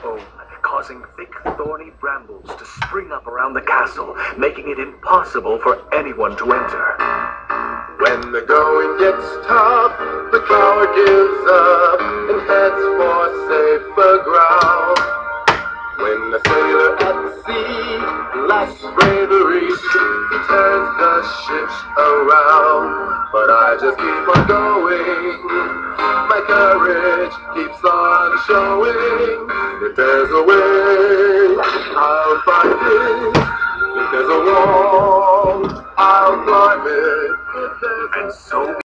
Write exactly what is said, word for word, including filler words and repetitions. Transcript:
own, causing thick, thorny brambles to spring up around the castle, making it impossible for anyone to enter. When the going gets tough, the coward gives up and heads for safer ground. When the sailor at the sea lacks bravery, he turns the ships around. But I just keep on going, my courage keeps on showing. If there's a way, I'll find it. If there's a wall, I'll climb it. If there's And so